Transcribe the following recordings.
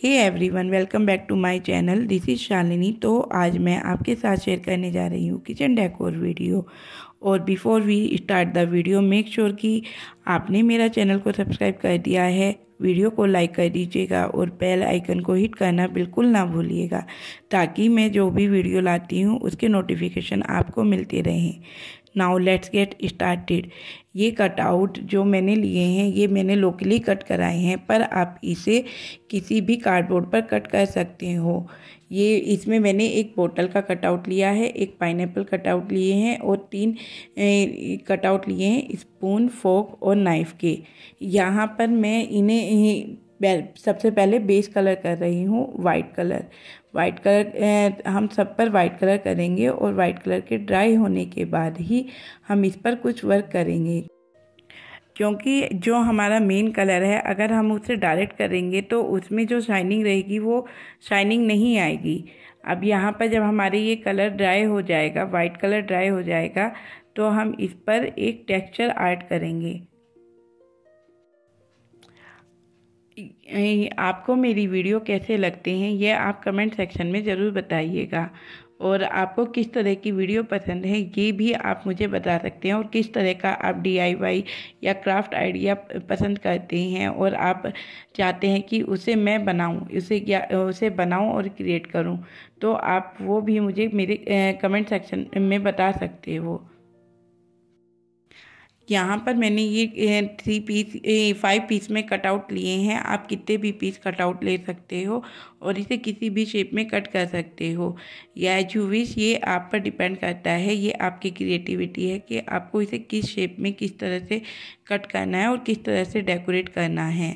Hey everyone, welcome back to my channel. This is Shalini. तो आज मैं आपके साथ शेयर करने जा रही हूँ किचन डेकोर वीडियो। और before we start the video, make sure कि आपने मेरा चैनल को सब्सक्राइब कर दिया है, वीडियो को लाइक कर दीजिएगा और बेल आइकन को हिट करना बिल्कुल ना भूलिएगा, ताकि मैं जो भी वीडियो लाती हूँ उसके नोटिफिकेशन आपको मिलते रहें। Now let's get started. ये कटआउट जो मैंने लिए हैं ये मैंने लोकली कट कराए हैं, पर आप इसे किसी भी कार्डबोर्ड पर कट कर सकते हो। ये इसमें मैंने एक बोतल का कटआउट लिया है, एक पाइनएप्पल कटआउट लिए हैं और 3 कटआउट लिए हैं स्पून, फोक और नाइफ़ के। यहाँ पर मैं इन्हें सबसे पहले बेस कलर कर रही हूँ वाइट कलर। हम सब पर वाइट कलर करेंगे और वाइट कलर के ड्राई होने के बाद ही हम इस पर कुछ वर्क करेंगे, क्योंकि जो हमारा मेन कलर है अगर हम उसे डायरेक्ट करेंगे तो उसमें जो शाइनिंग रहेगी वो शाइनिंग नहीं आएगी। अब यहाँ पर जब हमारे ये कलर ड्राई हो जाएगा, वाइट कलर ड्राई हो जाएगा, तो हम इस पर एक टेक्सचर ऐड करेंगे। आपको मेरी वीडियो कैसे लगते हैं ये आप कमेंट सेक्शन में ज़रूर बताइएगा, और आपको किस तरह की वीडियो पसंद है ये भी आप मुझे बता सकते हैं, और किस तरह का आप DIY या क्राफ्ट आइडिया पसंद करते हैं और आप चाहते हैं कि उसे मैं बनाऊं, उसे बनाऊं और क्रिएट करूं, तो आप वो भी मुझे मेरे कमेंट सेक्शन में बता सकते हो। यहाँ पर मैंने ये 5 पीस में कटआउट लिए हैं। आप कितने भी पीस कटआउट ले सकते हो और इसे किसी भी शेप में कट कर सकते हो, या जो विश, ये आप पर डिपेंड करता है। ये आपकी क्रिएटिविटी है कि आपको इसे किस शेप में किस तरह से कट करना है और किस तरह से डेकोरेट करना है।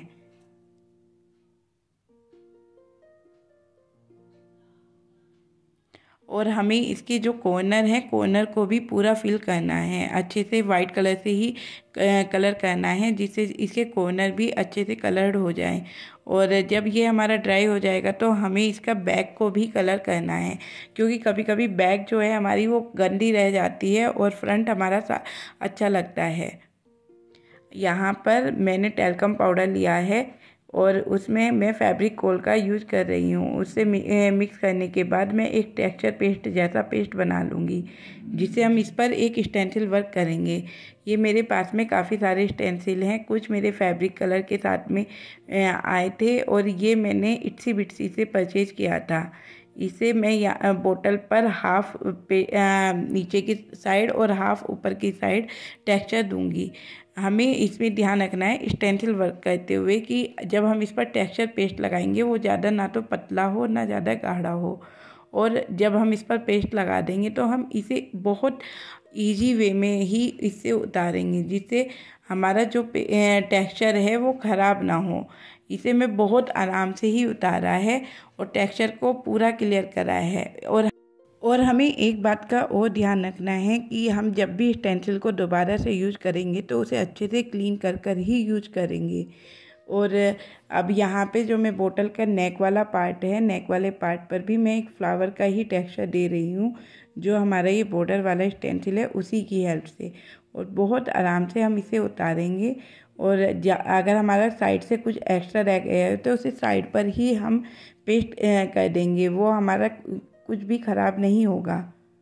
और हमें इसके जो कॉर्नर है, कॉर्नर को भी पूरा फिल करना है, अच्छे से वाइट कलर से ही कलर करना है, जिससे इसके कॉर्नर भी अच्छे से कलर्ड हो जाएं। और जब ये हमारा ड्राई हो जाएगा तो हमें इसका बैक को भी कलर करना है, क्योंकि कभी कभी बैक जो है हमारी वो गंदी रह जाती है और फ्रंट हमारा अच्छा लगता है। यहाँ पर मैंने टैल्कम पाउडर लिया है और उसमें मैं फैब्रिक कोल का यूज कर रही हूँ। उससे मिक्स करने के बाद मैं एक टेक्सचर पेस्ट जैसा पेस्ट बना लूँगी, जिसे हम इस पर एक स्टेंसिल वर्क करेंगे। ये मेरे पास में काफ़ी सारे स्टेंसिल हैं, कुछ मेरे फैब्रिक कलर के साथ में आए थे और ये मैंने इट्सी बिट्सी से परचेज किया था। इसे मैं बोतल पर हाफ नीचे की साइड और हाफ ऊपर की साइड टेक्सचर दूंगी। हमें इसमें ध्यान रखना है स्टेंसिल वर्क करते हुए कि जब हम इस पर टेक्सचर पेस्ट लगाएंगे वो ज़्यादा ना तो पतला हो ना ज़्यादा गाढ़ा हो, और जब हम इस पर पेस्ट लगा देंगे तो हम इसे बहुत इजी वे में ही इससे उतारेंगे, जिससे हमारा जो टेक्सचर है वो ख़राब ना हो। इसे मैं बहुत आराम से ही उतारा है और टेक्सचर को पूरा क्लियर करा है। और हमें एक बात का और ध्यान रखना है कि हम जब भी स्टेंसिल को दोबारा से यूज करेंगे तो उसे अच्छे से क्लीन कर कर ही यूज करेंगे। और अब यहाँ पे जो मैं बोतल का नेक वाला पार्ट है, नेक वाले पार्ट पर भी मैं एक फ्लावर का ही टेक्सचर दे रही हूँ, जो हमारा ये बॉर्डर वाला स्टेंसिल है उसी की हेल्प से, और बहुत आराम से हम इसे उतारेंगे। और अगर हमारा साइड से कुछ एक्स्ट्रा रह गया है तो उसे साइड पर ही हम पेस्ट कर देंगे, वो हमारा कुछ भी ख़राब नहीं होगा।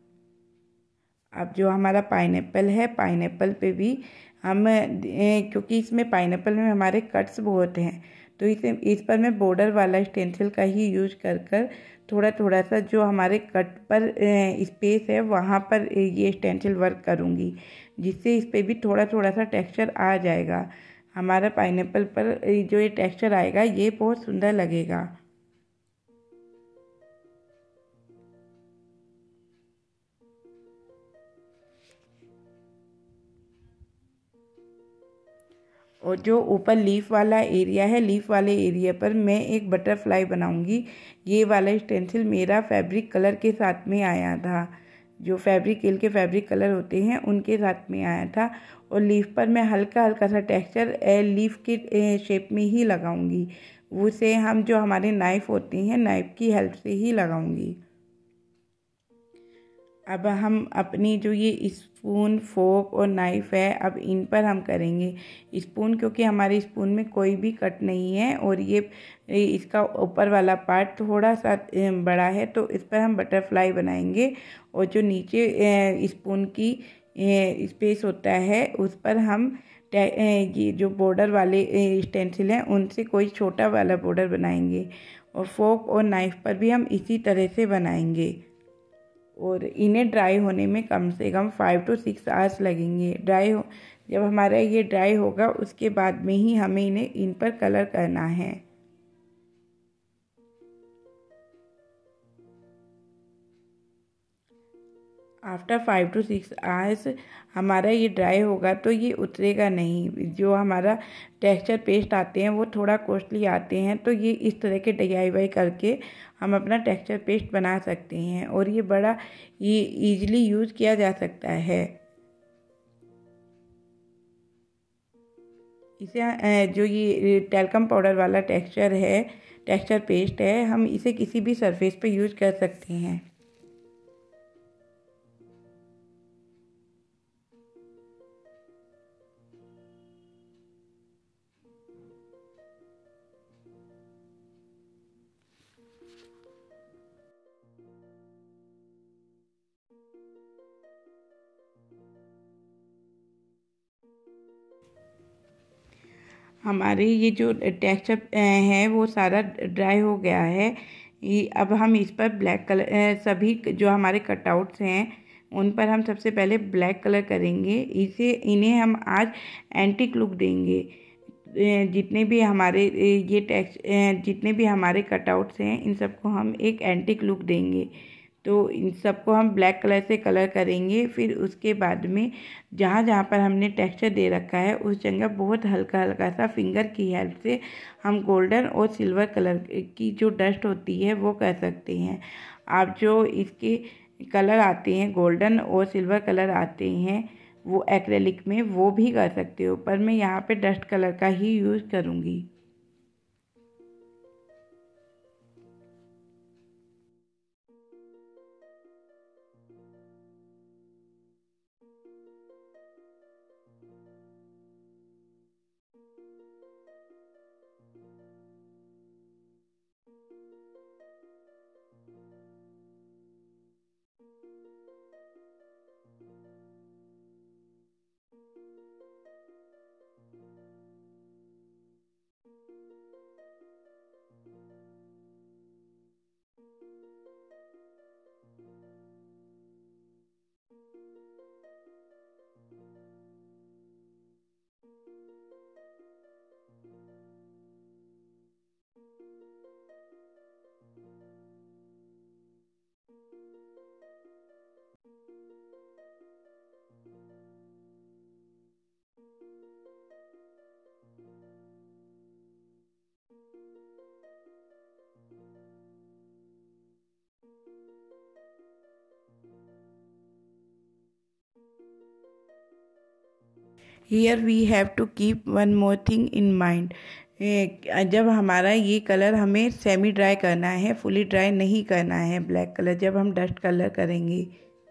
अब जो हमारा पाइनएप्पल है, पाइनएप्पल पे भी हम क्योंकि इसमें पाइनएप्पल में हमारे कट्स बहुत हैं, तो इस पर मैं बॉर्डर वाला स्टेंसिल का ही यूज कर कर थोड़ा थोड़ा सा जो हमारे कट पर स्पेस है वहाँ पर ये स्टेंसिल वर्क करूँगी, जिससे इस पर भी थोड़ा थोड़ा सा टेक्सचर आ जाएगा। हमारा पाइनएप्पल पर जो ये टेक्सचर आएगा ये बहुत सुंदर लगेगा। और जो ऊपर लीफ वाला एरिया है, लीफ वाले एरिया पर मैं एक बटरफ्लाई बनाऊंगी। ये वाला स्टेंसिल मेरा फैब्रिक कलर के साथ में आया था, जो फैब्रिक के फैब्रिक कलर होते हैं उनके साथ में आया था। और लीफ पर मैं हल्का हल्का सा टेक्सचर लीफ के शेप में ही लगाऊंगी, उसे हम जो हमारे नाइफ़ होती हैं नाइफ़ की हेल्प से ही लगाऊंगी। अब हम अपनी जो ये स्पून, फोक और नाइफ़ है, अब इन पर हम करेंगे। स्पून, क्योंकि हमारे स्पून में कोई भी कट नहीं है और ये इसका ऊपर वाला पार्ट थोड़ा सा बड़ा है, तो इस पर हम बटरफ्लाई बनाएंगे। और जो नीचे स्पून की स्पेस होता है उस पर हम ये जो बॉर्डर वाले स्टेंसिल हैं उनसे कोई छोटा वाला बॉर्डर बनाएंगे। और फोक और नाइफ़ पर भी हम इसी तरह से बनाएंगे। और इन्हें ड्राई होने में कम से कम 5 to 6 आवर्स लगेंगे। जब हमारा ये ड्राई होगा उसके बाद में ही हमें इन्हें इन पर कलर करना है। आफ्टर 5 to 6 आवर्स हमारा ये ड्राई होगा तो ये उतरेगा नहीं। जो हमारा टेक्सचर पेस्ट आते हैं वो थोड़ा कॉस्टली आते हैं, तो ये इस तरह के DIY करके हम अपना टेक्सचर पेस्ट बना सकते हैं और ये बड़ा ईजिली यूज़ किया जा सकता है। इसे जो ये टैल्कम पाउडर वाला टेक्सचर पेस्ट है, हम इसे किसी भी सरफेस पे यूज़ कर सकते हैं। हमारे ये जो टेक्सचर है वो सारा ड्राई हो गया है। अब हम इस पर ब्लैक कलर, सभी जो हमारे कटआउट्स हैं उन पर हम सबसे पहले ब्लैक कलर करेंगे। इन्हें हम आज एंटीक लुक देंगे। जितने भी हमारे कटआउट्स हैं इन सबको हम एक एंटीक लुक देंगे। तो इन सबको हम ब्लैक कलर से कलर करेंगे। फिर उसके बाद में जहाँ जहाँ पर हमने टेक्सचर दे रखा है उस जगह बहुत हल्का हल्का सा फिंगर की हेल्प से हम गोल्डन और सिल्वर कलर की जो डस्ट होती है वो कर सकते हैं। आप जो इसके कलर आते हैं, गोल्डन और सिल्वर कलर आते हैं वो एक्रेलिक में, वो भी कर सकते हो, पर मैं यहाँ पे डस्ट कलर का ही यूज़ करूँगी। Here we have to keep one more thing in mind. जब हमारा ये कलर हमें सेमी ड्राई करना है, फुली ड्राई नहीं करना है ब्लैक कलर, जब हम डस्ट कलर करेंगे।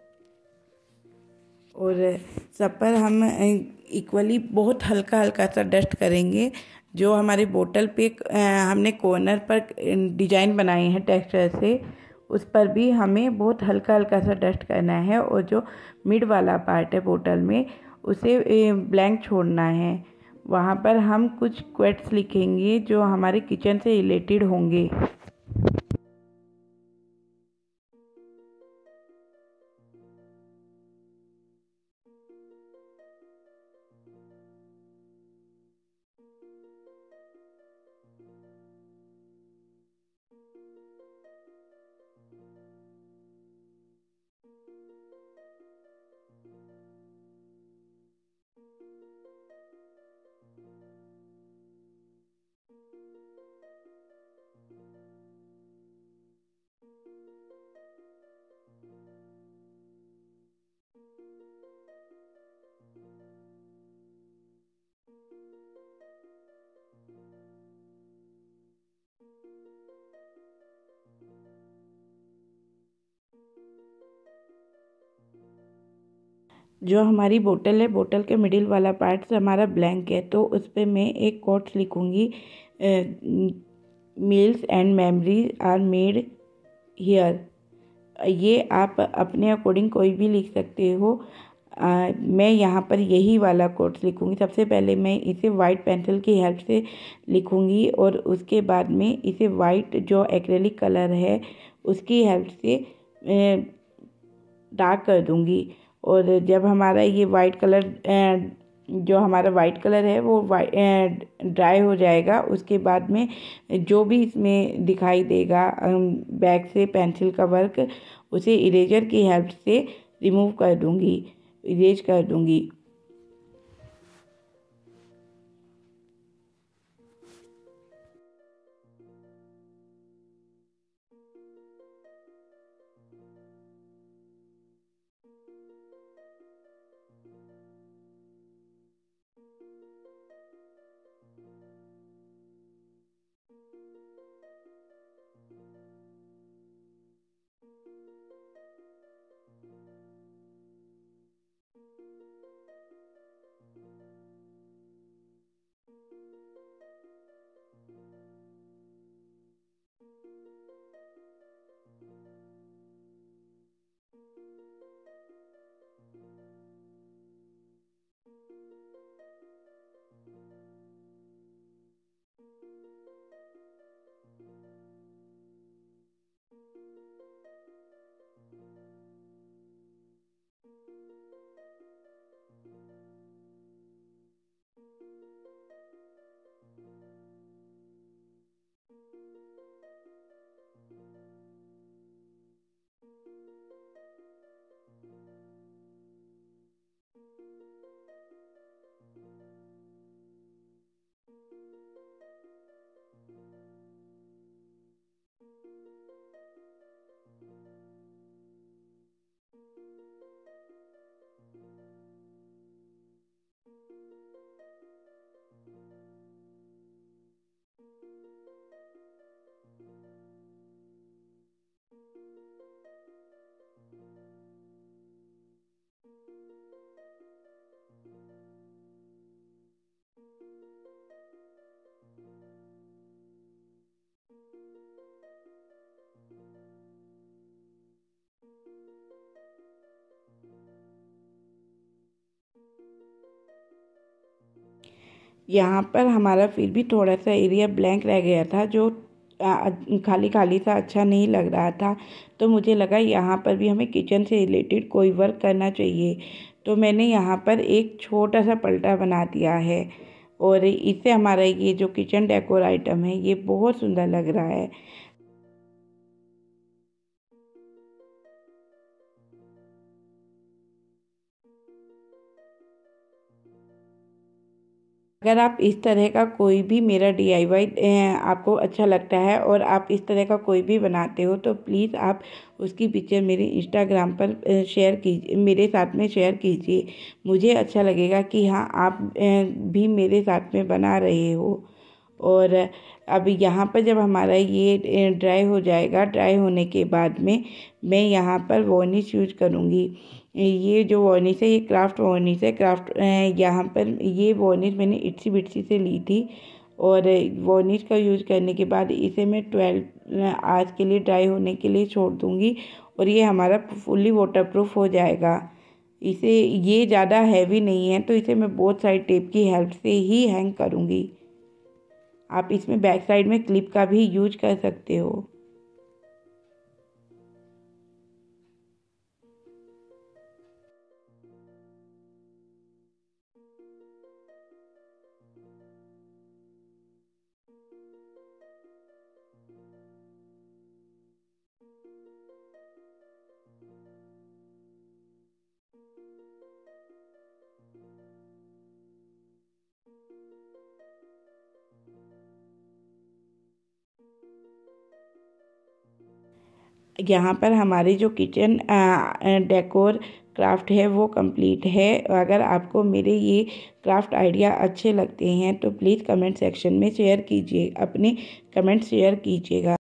और सब पर हम इक्वली बहुत हल्का हल्का सा डस्ट करेंगे। जो हमारे बोतल पे हमने कॉर्नर पर डिजाइन बनाए हैं टेक्सचर से, उस पर भी हमें बहुत हल्का हल्का सा डस्ट करना है। और जो मिड वाला पार्ट है बोतल में उसे ब्लैंक छोड़ना है। वहाँ पर हम कुछ क्वेट्स लिखेंगे जो हमारे किचन से रिलेटेड होंगे। जो हमारी बोतल है, बोतल के मिडिल वाला पार्ट हमारा ब्लैंक है, तो उस पर मैं एक कोट्स लिखूँगी, meals and memories are made here. ये आप अपने अकॉर्डिंग कोई भी लिख सकते हो। मैं यहाँ पर यही वाला कोट्स लिखूँगी। सबसे पहले मैं इसे वाइट पेंसिल की हेल्प से लिखूँगी और उसके बाद में इसे वाइट जो एक्रेलिक कलर है उसकी हेल्प से डार्क कर दूँगी। और जब हमारा ये वाइट कलर जो हमारा वाइट कलर है वो ड्राई हो जाएगा, उसके बाद में जो भी इसमें दिखाई देगा बैक से पेंसिल का वर्क, उसे इरेजर की हेल्प से रिमूव कर दूँगी, इरेज कर दूँगी। यहाँ पर हमारा फिर भी थोड़ा सा एरिया ब्लैंक रह गया था, जो खाली खाली सा अच्छा नहीं लग रहा था। तो मुझे लगा यहाँ पर भी हमें किचन से रिलेटेड कोई वर्क करना चाहिए, तो मैंने यहाँ पर एक छोटा सा पलटा बना दिया है और इससे हमारा ये जो किचन डेकोर आइटम है ये बहुत सुंदर लग रहा है। अगर आप इस तरह का कोई भी मेरा DIY आपको अच्छा लगता है और आप इस तरह का कोई भी बनाते हो, तो प्लीज़ आप उसकी पिक्चर मेरे इंस्टाग्राम पर शेयर कीजिए, मेरे साथ में शेयर कीजिए। मुझे अच्छा लगेगा कि हाँ आप भी मेरे साथ में बना रहे हो। और अब यहाँ पर जब हमारा ये ड्राई हो जाएगा, ड्राई होने के बाद में मैं यहाँ पर वार्निश यूज करूँगी। ये जो वार्निश है ये क्राफ्ट वार्निश है। यहाँ पर ये वार्निश मैंने इट्सी बिट्सी से ली थी और वार्निश का यूज करने के बाद इसे मैं 12 आवर्स के लिए ड्राई होने के लिए छोड़ दूँगी और ये हमारा फुल्ली वाटरप्रूफ हो जाएगा। इसे ये ज़्यादा हैवी नहीं है, तो इसे मैं बोथ साइड टेप की हेल्प से ही हैंग करूँगी। आप इसमें बैक साइड में क्लिप का भी यूज कर सकते हो। यहाँ पर हमारी जो किचन डेकोर क्राफ्ट है वो कंप्लीट है। अगर आपको मेरे ये क्राफ्ट आइडिया अच्छे लगते हैं तो प्लीज़ कमेंट सेक्शन में शेयर कीजिए, अपने कमेंट शेयर कीजिएगा।